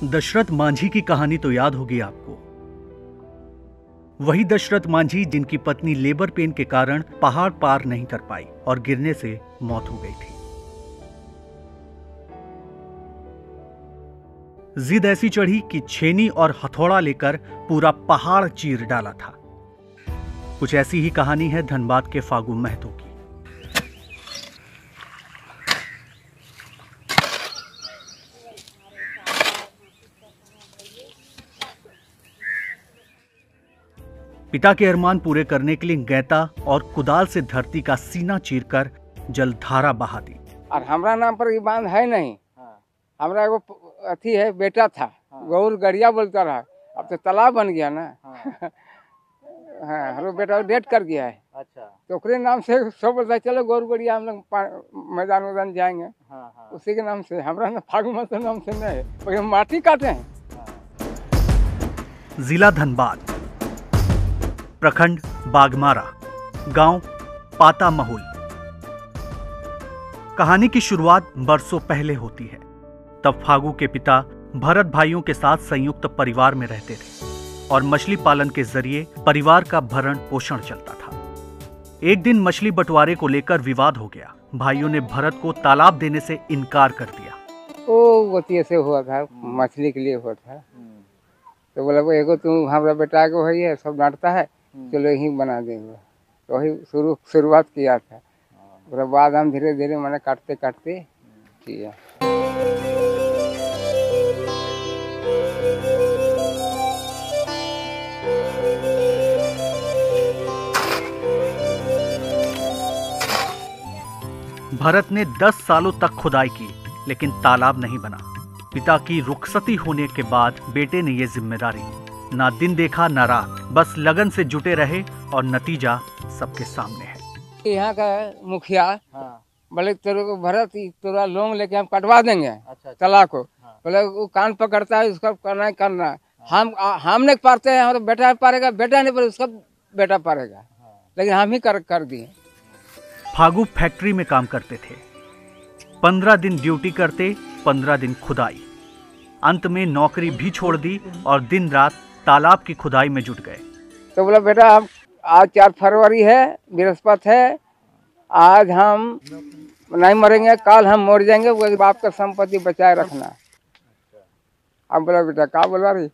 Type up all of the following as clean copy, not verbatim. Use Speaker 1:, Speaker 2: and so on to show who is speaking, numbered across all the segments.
Speaker 1: दशरथ मांझी की कहानी तो याद होगी आपको। वही दशरथ मांझी जिनकी पत्नी लेबर पेन के कारण पहाड़ पार नहीं कर पाई और गिरने से मौत हो गई थी। जिद ऐसी चढ़ी कि छेनी और हथौड़ा लेकर पूरा पहाड़ चीर डाला था। कुछ ऐसी ही कहानी है धनबाद के फागू महतो की। पिता के अरमान पूरे करने के लिए गैता और कुदाल से धरती का सीना चीरकर जलधारा बहा दी।
Speaker 2: और हमरा नाम पर ये बांध है नहीं। हमरा एगो अथी है, बेटा था, गौर गड़िया बोलता रहा। अब तो तालाब बन गया ना। हाँ, हमारा बेटा डेट कर गया है। अच्छा, तो उसके नाम से सब बोलता चलो गौर गड़िया हम लोग मैदान वैदान जाएंगे। उसी के नाम से, हमारा ना फागू महतो नाम से नहीं है, माटी काटे हैं।
Speaker 1: जिला धनबाद, प्रखंड बागमारा, गांव पाता महुल। कहानी की शुरुआत बरसों पहले होती है। तब फागू के पिता भरत भाइयों के साथ संयुक्त परिवार में रहते थे और मछली पालन के जरिए परिवार का भरण पोषण चलता था। एक दिन मछली बंटवारे को लेकर विवाद हो गया। भाइयों ने भरत को तालाब देने से इनकार कर दिया।
Speaker 2: वो ऐसे हुआ था, मछली के लिए हुआ था। तो बोला वो एगो तुम हमारा बेटा को है, सब डांटता है, चलो यही बना देंगे। तो वही शुरुआत किया था। उसके बाद हम धीरे धीरे मैंने काटते काटते किया।
Speaker 1: भरत ने 10 सालों तक खुदाई की, लेकिन तालाब नहीं बना। पिता की रुखसती होने के बाद बेटे ने यह जिम्मेदारी ना दिन देखा ना रात, बस लगन से जुटे रहे और नतीजा सबके सामने है।
Speaker 2: यहाँ का मुखिया बोले तेरे को भरत तोरा लोन लेके हम कटवा देंगे। अच्छा। तालाब को बोले वो कान पकड़ता है, उसका करना ही करना। हम नहीं पारते हैं, हमारा बेटा पारेगा, बेटा नहीं पारे उसका बेटा पारेगा। लेकिन हम ही कर दिए।
Speaker 1: फागू फैक्ट्री में काम करते थे। 15 दिन ड्यूटी करते, 15 दिन खुदाई। अंत में नौकरी भी छोड़ दी और दिन रात तालाब की खुदाई में जुट गए।
Speaker 2: तो बोला बेटा हम आज 4 फरवरी है, बृहस्पति है, आज हम नहीं मरेंगे, कल हम मर जाएंगे, वो बाप का संपत्ति बचाए रखना। अब बोला बेटा क्या बोला रही।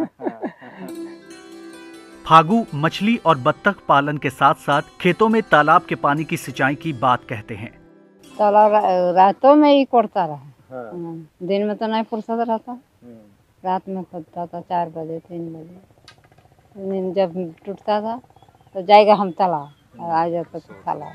Speaker 1: फागू मछली और बत्तख पालन के साथ साथ खेतों में तालाब के पानी की सिंचाई की बात कहते हैं।
Speaker 3: तालाब रातों में ही कोड़ता रहा। दिन में तो नहीं फुर्सत रहता, रात में खोदता था 4 बजे 3 बजे। जब टूटता था तो जाएगा हम तालाब, आ जाता था तालाब।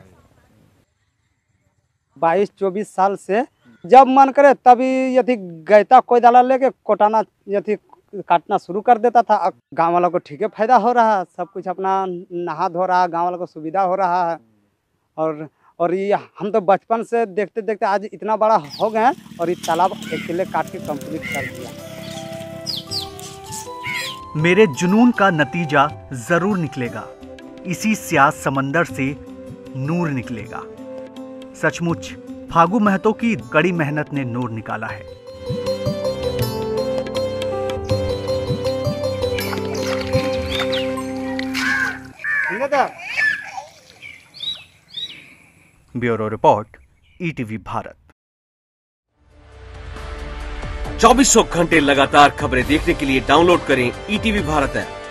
Speaker 4: 22-24 साल से जब मन करे तभी यदि गैता कोई दाला लेके कोटाना यदि काटना शुरू कर देता था। गांव वालों को ठीक है फायदा हो रहा है, सब कुछ अपना नहा धो रहा है, गांव वालों को सुविधा हो रहा है। और ये हम तो बचपन से देखते देखते आज इतना बड़ा हो गए और ये तालाब अकेले काट के कंप्लीट कर दिया।
Speaker 1: मेरे जुनून का नतीजा जरूर निकलेगा, इसी स्याह समंदर से नूर निकलेगा। सचमुच फागू महतो की कड़ी मेहनत ने नूर निकाला है। Bureau report, ETV Bharat.
Speaker 5: 2400 घंटे लगातार खबरें देखने के लिए डाउनलोड करें ईटीवी भारत ऐप।